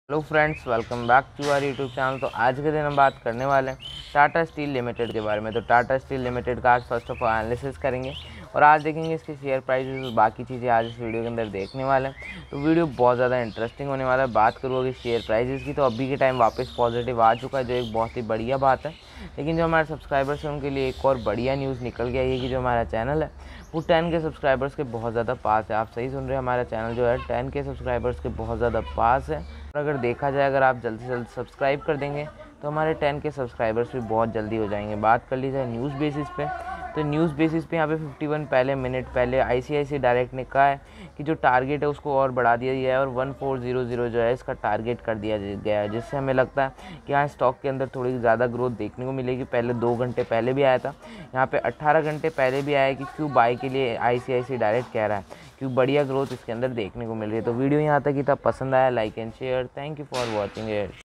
Hello friends, welcome back to our YouTube channel. तो आज के दिन हम बात करने वाले हैं टाटा स्टील लिमिटेड के बारे में। तो टाटा स्टील लिमिटेड का आज फर्स्ट ऑफ ऑल एनालिसिस करेंगे और आज देखेंगे इसके शेयर प्राइसेस और बाकी चीज़ें आज इस वीडियो के अंदर देखने वाले हैं। तो वीडियो बहुत ज़्यादा इंटरेस्टिंग होने वाला है। बात करूँगी शेयर प्राइसेस की, तो अभी के टाइम वापस पॉजिटिव आ चुका है, जो एक बहुत ही बढ़िया बात है। लेकिन जो हमारे सब्सक्राइबर्स हैं उनके लिए एक और बढ़िया न्यूज़ निकल गया ये कि जो हमारा चैनल है वो 10 के सब्सक्राइबर्स के बहुत ज़्यादा पास है। आप सही सुन रहे हैं, हमारा चैनल जो है 10 के सब्सक्राइबर्स के बहुत ज़्यादा पास है। और अगर देखा जाए, अगर आप जल्द से जल्द सब्सक्राइब कर देंगे तो हमारे 10 के सब्सक्राइबर्स भी बहुत जल्दी हो जाएंगे। बात कर ली जाए न्यूज़ बेसिस पे, तो न्यूज़ बेसिस पे यहाँ पे 51 मिनट पहले आईसीआईसी डायरेक्ट ने कहा है कि जो टारगेट है उसको और बढ़ा दिया गया है और 1400 जो है इसका टारगेट कर दिया गया है, जिससे हमें लगता है कि यहाँ स्टॉक के अंदर थोड़ी ज़्यादा ग्रोथ देखने को मिलेगी। पहले 2 घंटे पहले भी आया था, यहाँ पे 18 घंटे पहले भी आया है कि क्यों बाई के लिए आईसीआईसी डायरेक्ट कह रहा है, क्योंकि बढ़िया ग्रोथ इसके अंदर देखने को मिल रही है। तो वीडियो यहाँ तक ही था, पसंद आया like and share. Thank you for watching it.